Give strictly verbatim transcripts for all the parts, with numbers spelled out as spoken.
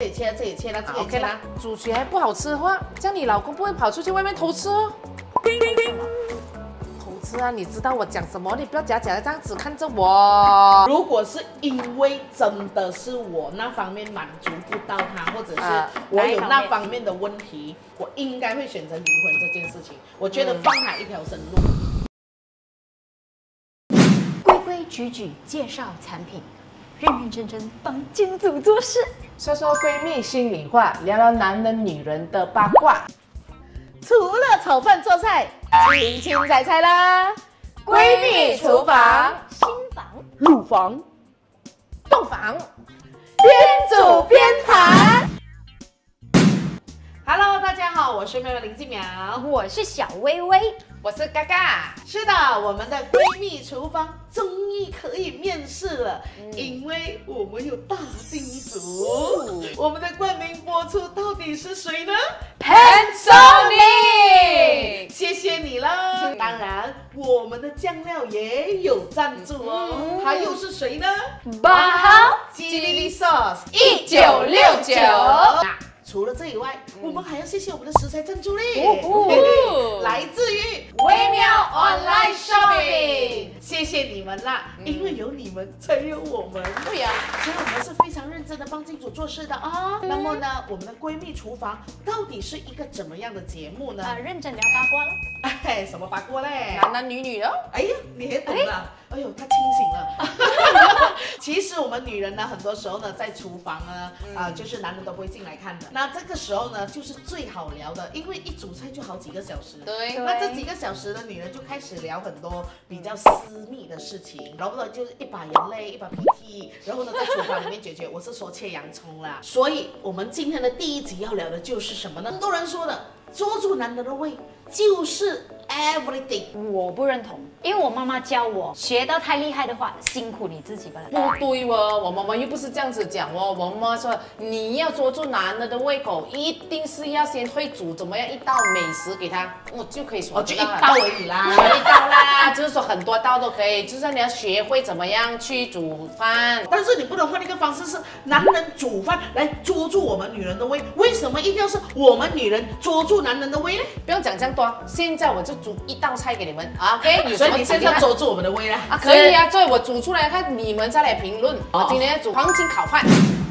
这里切了，这里切了，这里切了。 煮起来不好吃的话，这样你老公不会跑出去外面偷吃哦。偷吃啊！你知道我讲什么？你不要假假的这样子看着我。 如果是因为真的是我那方面满足不到他，或者是我有那方面的问题，我应该会选择离婚这件事情。我觉得放他一条生路。 规规矩矩介绍产品，认认真真帮金主做事。 说说闺蜜心里话，聊聊男人女人的八卦。 除了炒饭做菜，青青菜菜啦。 闺蜜厨房， 新房、 乳房、 洞房， 边煮边谈。Hello， 大家好，我是妹妹林静苗， 我是小薇薇， 我是嘎嘎。 是的，我们的闺蜜厨房终于可以面试了，嗯、因为我们有大金主。哦、我们的冠名播出到底是谁呢 ？Panasonic， 谢谢你了。嗯、当然，我们的酱料也有赞助哦。嗯、它又是谁呢？ 八号 Chili Sauce 一九六九。 除了这以外，嗯、我们还要谢谢我们的食材赞助嘞， 哦、 来自于微妙 Online Shopping， 谢谢你们啦，嗯、因为有你们才有我们。 对呀、啊， 所以我们是非常认真的帮金主做事的啊。嗯、那么呢，我们的闺蜜厨房到底是一个怎么样的节目呢？ 啊，认真聊八卦了。 哎，什么八卦嘞？ 男男女女的。 哎呀，你也懂了。哎呦，他清醒了。其实我们女人呢，很多时候呢，在厨房呢，啊、嗯呃，就是男人都不会进来看的。那这个时候呢，就是最好聊的，因为一煮菜就好几个小时。 对。 那这几个小时呢，女人就开始聊很多比较私密的事情，然后呢，就是一把眼泪，一把鼻涕，然后呢，在厨房里面解决。我是说切洋葱啦。所以我们今天的第一集要聊的就是什么呢？很多人说的，捉住男人的胃就是 everything。 我不认同，因为我妈妈教我，学到太厉害的话，辛苦你自己吧。 不对哦，我妈妈又不是这样子讲哦。我妈妈说，你要捉住男人的胃口，一定是要先会煮怎么样一道美食给他，我就可以说。 哦，就一道而已啦， 一道啦，就是说很多道都可以，就是你要学会怎么样去煮饭。 但是你不能换一个方式，是男人煮饭来捉住我们女人的胃，为什么一定要是我们女人捉住男人的胃呢？ 不用讲这样多，现在我就煮一道菜给你们 ，OK？ 所以你现在捉住我们的胃啦？ 啊，可以啊，所以我煮出来看，你们再来评论。我今天要煮黄金烤饭。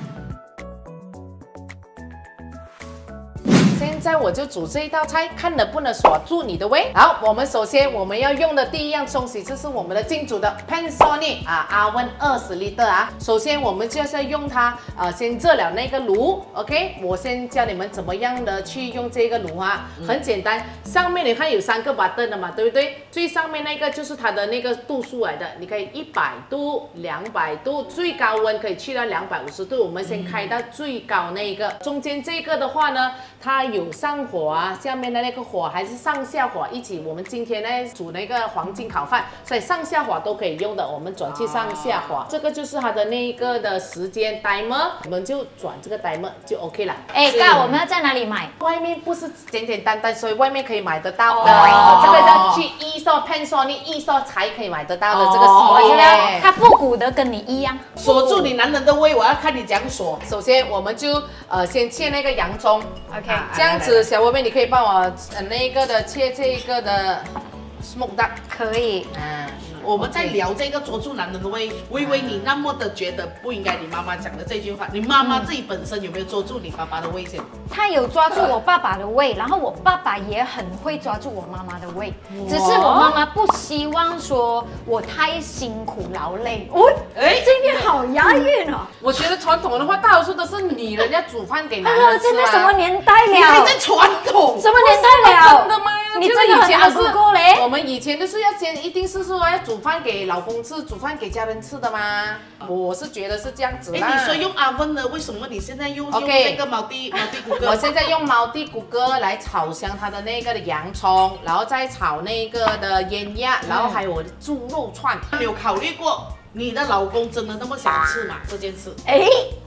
现在我就煮这一道菜，看能不能锁住你的胃。好，我们首先我们要用的第一样东西就是我们的金主的 Panasonic 啊 oven 二十 litre 啊。首先我们就是要用它，呃，先热了那个炉 ，OK？ 我先教你们怎么样的去用这个炉啊，很简单。上面你看有三个 button 的嘛，对不对？最上面那个就是它的那个度数来的，你可以一百度、两百度，最高温可以去到两百五十度。我们先开到最高那一个，中间这个的话呢，它有上火啊，下面的那个火还是上下火一起。我们今天呢煮那个黄金烤饭，所以上下火都可以用的。我们转去上下火，这个就是它的那一个的时间 timer， 我们就转这个 timer 就 OK 了。 哎，哥，我们要在哪里买？ 外面不是简简单单，所以外面可以买得到的。哦、这个要去 e-store Panasonic e-store 才可以买得到的。哦、这个我知道，它复古的跟你一样。 锁住你男人的胃，我要看你怎样锁。 首先我们就呃先切那个洋葱 ，OK，、 啊、这样子，小薇薇，你可以帮我呃那个的切这一个的 smoke duck， 可以。 嗯， 我们在聊这个捉住男人的胃，微微你那么的觉得不应该你妈妈讲的这句话，你妈妈自己本身有没有捉住你爸爸的胃先？ 她有抓住我爸爸的胃，然后我爸爸也很会抓住我妈妈的胃，只是我妈妈不希望说我太辛苦劳累。哦，哎，今天好押韵哦。 我觉得传统的话，大多数都是女人要煮饭给男人吃啊。 现在什么年代了？ 你还在传统？ 什么年代了？ 真的吗？ 你这个很阿不够嘞。 我们以前都是要先一定是说要煮饭给老公吃，煮饭给家人吃的吗？我是觉得是这样子啦。 哎，你说用oven的，为什么你现在用用那个毛地毛地谷歌？ 我现在用毛地谷歌来炒香它的那个的洋葱，然后再炒那个的腌鸭，然后还有我的猪肉串。 你有考虑过你的老公真的那么想吃吗？这件事？ 哎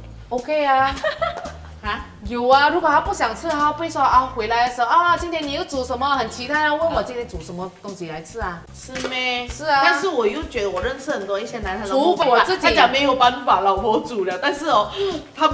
，OK 啊。啊，有啊，如果他不想吃，他会说啊，回来的时候啊，今天你又煮什么？很期待啊，问我今天煮什么东西来吃啊？ 是咩？ 是啊。 但是我又觉得我认识很多一些男人， 除非我自己， 他讲没有办法，老婆煮了，但是哦，他们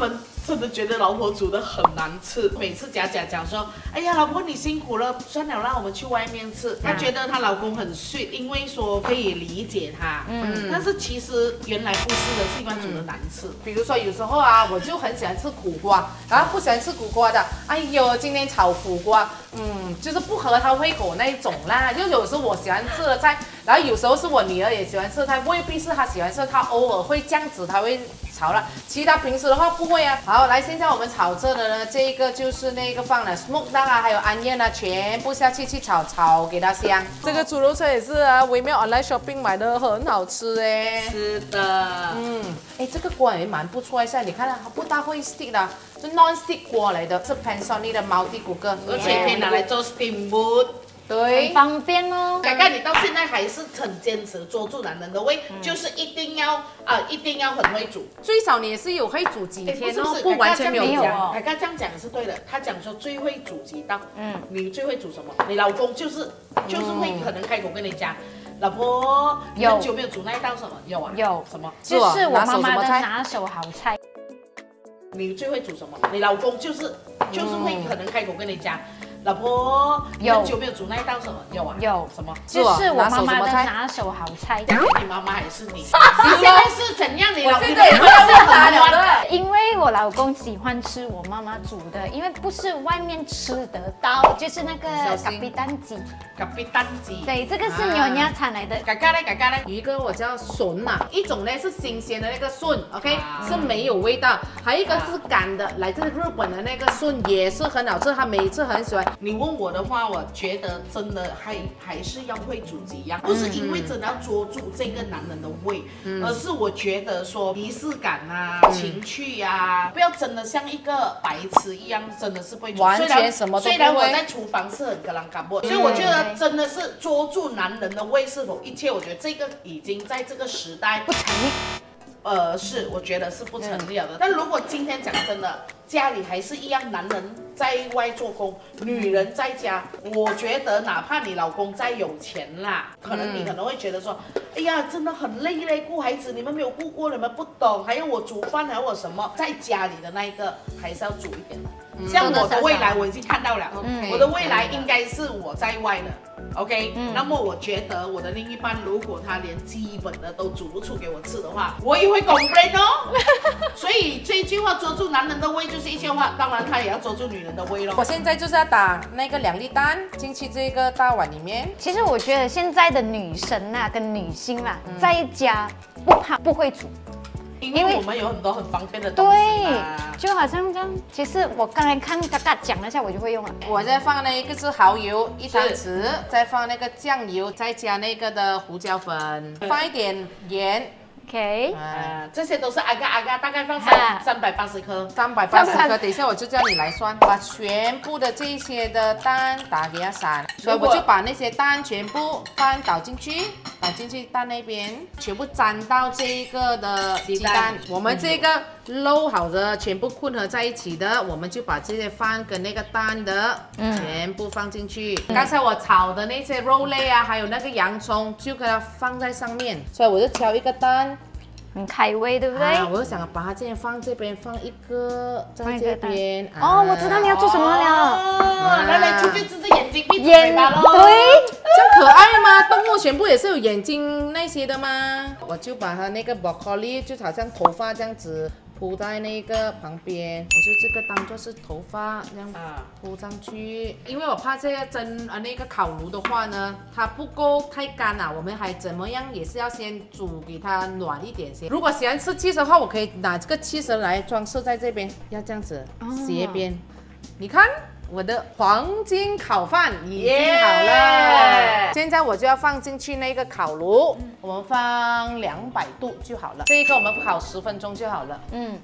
真的觉得老婆煮的很难吃。每次佳佳讲说，哎呀，老婆你辛苦了，算了，让我们去外面吃。她觉得她老公很sweet，因为说可以理解她。嗯，但是其实原来不是的，是因为煮的难吃。 比如说有时候啊，我就很喜欢吃苦瓜，然后不喜欢吃苦瓜的，哎呦，今天炒苦瓜，嗯，就是不合他胃口那一种啦。就有时候我喜欢吃的菜，然后有时候是我女儿也喜欢吃，她未必是她喜欢吃，她偶尔会这样子，她会炒了，其他平时的话不会啊。好，来，现在我们炒这的呢，这个就是那个放了 smoke duck 啊，还有安燕啊，全部下去去炒，炒给它香。这个猪肉菜也是啊，微妙 online shopping 买的很好吃哎。 是的， 嗯，哎，这个锅也蛮不错，现在你看它不大会 stick 的，是 non stick 锅来的，是 Panasonic 的 multi cooker， 而且可以拿来做 steamboat。 对， 很方便哦。 改改，你到现在还是很坚持捉住男人的胃，嗯、就是一定要啊、呃，一定要很会煮。 最少你也是有会煮几天哦， 不, 是不, 不完全没有讲。改改这样讲是对的，他讲说最会煮几道。嗯，你最会煮什么？你老公就是就是会可能开口跟你讲。老婆，你很久没有煮那一道什么？有啊， 有什么？ 就是我妈妈的拿手好菜。 你最会煮什么？你老公就是就是会可能开口跟你讲。老婆，你很久没有煮那一道什么？有啊， 有什么？ 就是我妈妈的拿手好菜。 讲给你妈妈还是你？你现在是怎样？你老公现在也不要问他了的。 因为我老公喜欢吃我妈妈煮的，因为不是外面吃得到，就是那个咖啡蛋鸡。 咖啡蛋鸡。 对，这个是牛家产来的。 嘎嘎嘞，嘎嘎嘞。 有一个我叫笋呐，一种呢是新鲜的那个笋 ，OK， 是没有味道；还有一个是干的，来自日本的那个笋也是很好吃，他每次很喜欢。 你问我的话，我觉得真的还还是要会煮几样，不是因为真的要捉住这个男人的胃，嗯、而是我觉得说仪式感啊、嗯、情趣啊，不要真的像一个白痴一样，真的是不会煮。 完全什么都不会。 虽然我在厨房是很格朗嘎布，所以我觉得真的是捉住男人的胃是否一切，我觉得这个已经在这个时代不成立。 呃，是，我觉得是不成立了的。但如果今天讲真的，家里还是一样，男人在外做工，女人在家，我觉得哪怕你老公再有钱啦，可能你可能会觉得说，哎呀，真的很累嘞，顾孩子，你们没有顾过，你们不懂，还要我煮饭，还要我什么，在家里的那一个还是要煮一点的。像我的未来，我已经看到了，我的未来应该是我在外的。OK，、嗯、那么我觉得我的另一半如果他连基本的都煮不出给我吃的话，我也会 complain 哦。所以这一句话捉住男人的胃就是一句话，当然他也要捉住女人的胃咯。 我现在就是要打那个两粒蛋进去这个大碗里面。 其实我觉得现在的女生啊跟女性啦，嗯、在家不怕不会煮。 因为我们有很多很方便的东西对，就好像这样。其实我刚才看嘎嘎讲了一下，我就会用了。 我再放那个是蚝油一汤匙，再放那个酱油，再加那个的胡椒粉，放一点盐。 OK， 啊，这些都是阿嘎阿嘎，大概放三三百八十克， 三百八十克。等一下我就叫你来算，把全部的这些的蛋打给它散，所以我就把那些蛋全部放倒进去，倒进去蛋那边，全部沾到这个的鸡蛋。我们这个揉好的全部混合在一起的，我们就把这些饭跟那个蛋的全部放进去。嗯、刚才我炒的那些肉类啊，还有那个洋葱，就给它放在上面。所以我就挑一个蛋。 很开胃，对不对？ 啊、我就想把它这样放这边，放一个在这边。 啊、哦，我知道你要做什么了。 哦，来来，出去只是眼睛闭嘴巴咯。 对， 这样可爱吗？动物全部也是有眼睛那些的吗？我就把它那个 broccoli 就好像头发这样子。铺在那个旁边，我就这个当做是头发这样铺上去，因为我怕这个蒸呃那个烤炉的话呢，它不够太干了，我们还怎么样也是要先煮给它暖一点先。如果喜欢吃cheese的话，我可以拿这个cheese来装饰在这边，要这样子斜边，哦、你看。我的黄金烤饭已经好了， yeah! 现在我就要放进去那个烤炉，嗯、我们放两百度就好了。这一个我们烤十分钟就好了。嗯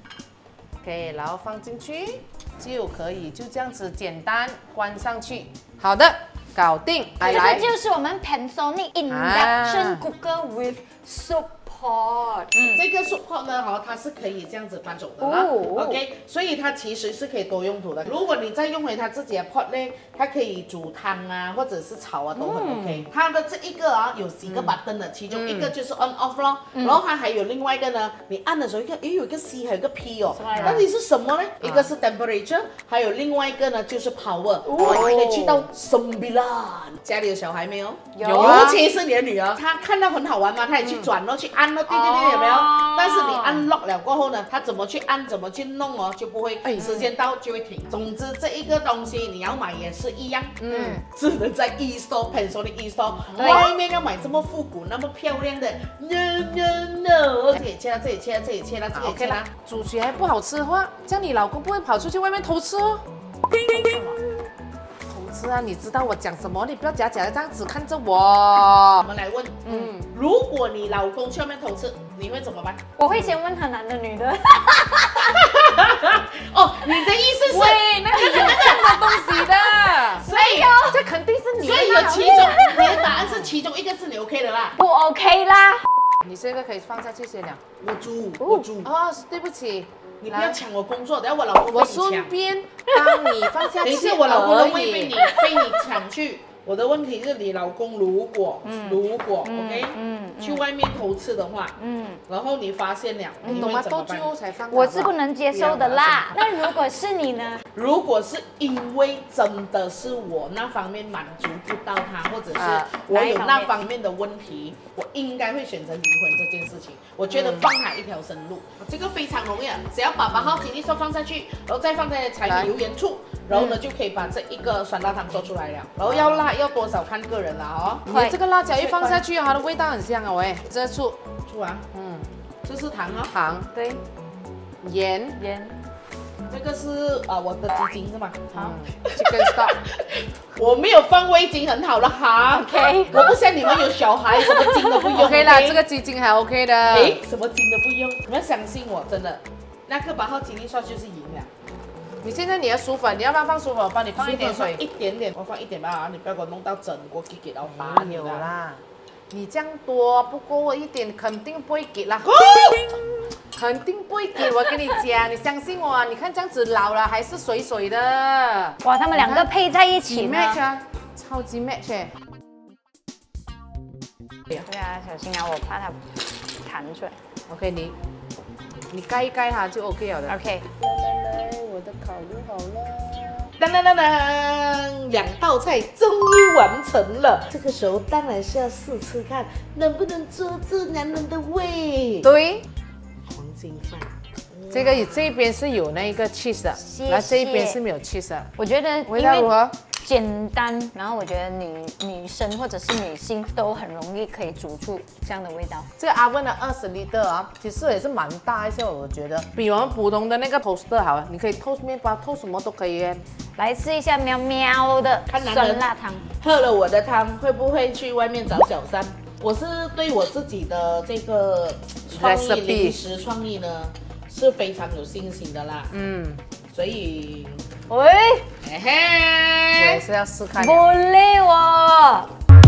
，OK， 然后放进去就可以，就这样子简单关上去。好的，搞定。 这个就是我们 Panasonic Induction、啊、Cooker with Support pot， 嗯，这个 soup pot 呢，哈，它是可以这样子搬走的啦、 哦 OK， 所以它其实是可以多用途的。如果你再用回它自己的 pot 呢，它可以煮汤啊，或者是炒啊，都很 OK。它的这一个啊，有几个 button 的，其中一个就是 on off 咯，然后它还有另外一个呢，你按的时候一个，诶，有一个 C， 还有一个 P 哦，到底是什么呢？一个是 temperature， 还有另外一个呢就是 power， 哦，可以去到 sembilan。家里有小孩没有？ 有尤其是你的女儿，她看到很好玩嘛，她也去转咯，去按咯，对对对，有没有？但是你按 lock 了过后呢，她怎么去按，怎么去弄哦，就不会，时间到就会停。总之这一个东西你要买也是一样，嗯，只能在 e store Panasonic e store， 外面要买这么复古、那么漂亮的 ，no no no， 这里切了，这里切了，这里切了，这里切了。 煮起来不好吃的话，这样你老公不会跑出去外面偷吃哦。是啊，你知道我讲什么？你不要假假的这样子看着我。 我们来问，嗯，如果你老公去外面偷吃，你会怎么办？ 我会先问他男的女的。 哦，你的意思是， 喂，那个有这样的东西的， 所以哦， 这肯定是你的。 所以有其中，你的答案是其中一个是你 OK 的啦。 不 OK 啦。 你这个可以放下去先了。 我煮，我煮。 哦，对不起。 你不要抢我工作，等下我老公被我你抢。 顺便帮你放下去。 等一下，我老公都会被你被你抢去。我的问题是你老公如果、嗯、如果、嗯、OK， 嗯，去外面偷吃的话，嗯，然后你发现了， 你懂吗？多久才放？ 我是不能接受的啦。那如果是你呢？ 如果是因为真的是我那方面满足不到他，或者是我有那方面的问题，我应该会选择离婚这件事情。我觉得放他一条生路，嗯、这个非常容易，只要把八号吉利说放下去，然后再放在柴米油盐醋。然后呢，就可以把这一个酸辣汤做出来了。然后要辣要多少看个人了哦。 你这个辣椒一放下去，它的味道很香啊，喂，这醋醋啊，嗯，这是糖啊， 糖对， 盐盐， 这个是啊、呃、我的鸡精是吗？好 ，Chicken stock， 我没有放味精，很好了哈。 OK， 我不像你们有小孩，什么精都不用。 OK 啦，这个鸡精还 OK 的。 哎，什么精都不用，你们相信我，真的，那个八号吉利刷就是赢了。 你现在你的薯粉，你要不要放薯粉？我帮你放一点水， 一点点，我放一点吧，你不要给我弄到整锅给给到打你有啦。你这样多不够一点，肯定不会给啦。肯定不会给，我跟你讲，你相信我啊！你看这样子老了还是水水的。 哇，他们两个配在一起 match 啊，超级 match 哎。 对啊，小心啊，我怕它弹出来。 OK， 你你盖一盖它就 OK 了的。 OK。 来来来，我的烤就好了。当当当当，两道菜终于完成了。这个时候当然是要试吃看，能不能捉住男人的胃。 对。 黄金饭。 这个这边是有那个 cheese 的，然后这一边是没有 cheese 的。 我觉得味道如何？ 简单，然后我觉得女女生或者是女性都很容易可以煮出这样的味道。 这个阿温的二十 litre 啊，其实也是蛮大一些，我觉得比我们普通的那个 toaster 好了。你可以 toast 面包，toast 什么都可以耶。 来吃一下喵喵的酸辣汤。 喝了我的汤，会不会去外面找小三？我是对我自己的这个创意零食创意呢，是非常有信心的啦。嗯，所以。 喂， 嘿嘿，我也是要试看。 不累哦。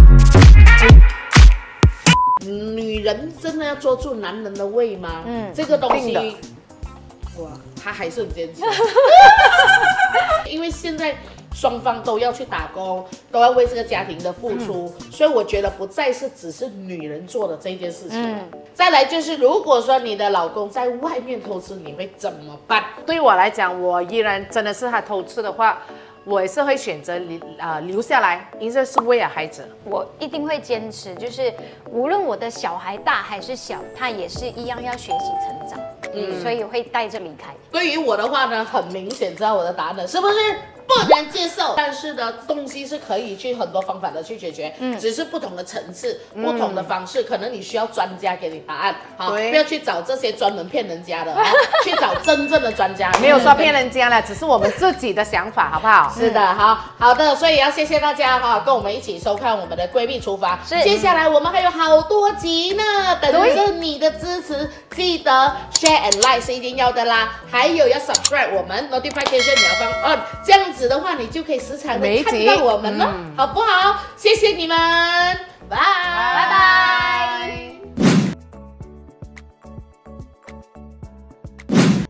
女人真的要捉住男人的胃吗？嗯，这个东西，哇，他还是很坚持。因为现在双方都要去打工，都要为这个家庭的付出，嗯、所以我觉得不再是只是女人做的这件事情。嗯、再来就是，如果说你的老公在外面偷吃，你会怎么办？ 对我来讲，我依然真的是他偷吃的话，我也是会选择留啊留下来，因为是为了孩子。 我一定会坚持，就是无论我的小孩大还是小，他也是一样要学习成长。嗯，所以会带着离开。 对于我的话呢，很明显知道我的答案了，是不是？不能接受，但是呢，东西是可以去很多方法的去解决，嗯，只是不同的层次、嗯、不同的方式，可能你需要专家给你答案，好，不要去找这些专门骗人家的，哦、去找真正的专家。 没有说骗人家了，只是我们自己的想法，好不好？ 是的，好好的，所以要谢谢大家哈，跟我们一起收看我们的闺蜜厨房。是，接下来我们还有好多集呢，等着你的支持，记得 share and like 是一定要的啦，还有要 subscribe 我们 notification 你要放 on， 这样子的话，你就可以时常的看到我们了，嗯、好不好？谢谢你们，拜拜拜。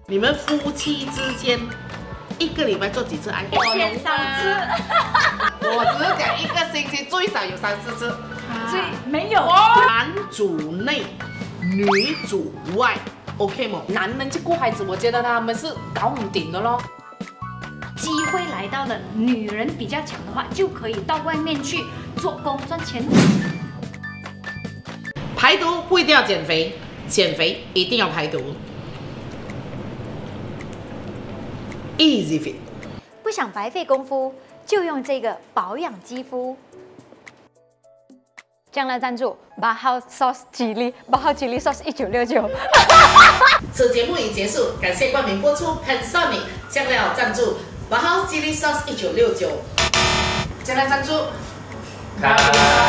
你们夫妻之间一个礼拜做几次爱？ 一天三次， 我只是讲一个星期最少有三四次。 所以没有。 男主内，女主外 ，OK 吗？ 男人去顾孩子，我觉得他们是搞唔掂的咯。 机会来到了，女人比较强的话，就可以到外面去做工赚钱。 排毒不一定要减肥，减肥一定要排毒。Easy Fit。 不想白费功夫，就用这个保养肌肤。将来赞助八号 sauce 吉利，八号吉利 sauce 一九六九。 此节目已结束，感谢冠名播出 Panasonic 酱料赞助八号 Chili Sauce 一九六九， 将来赞助。 开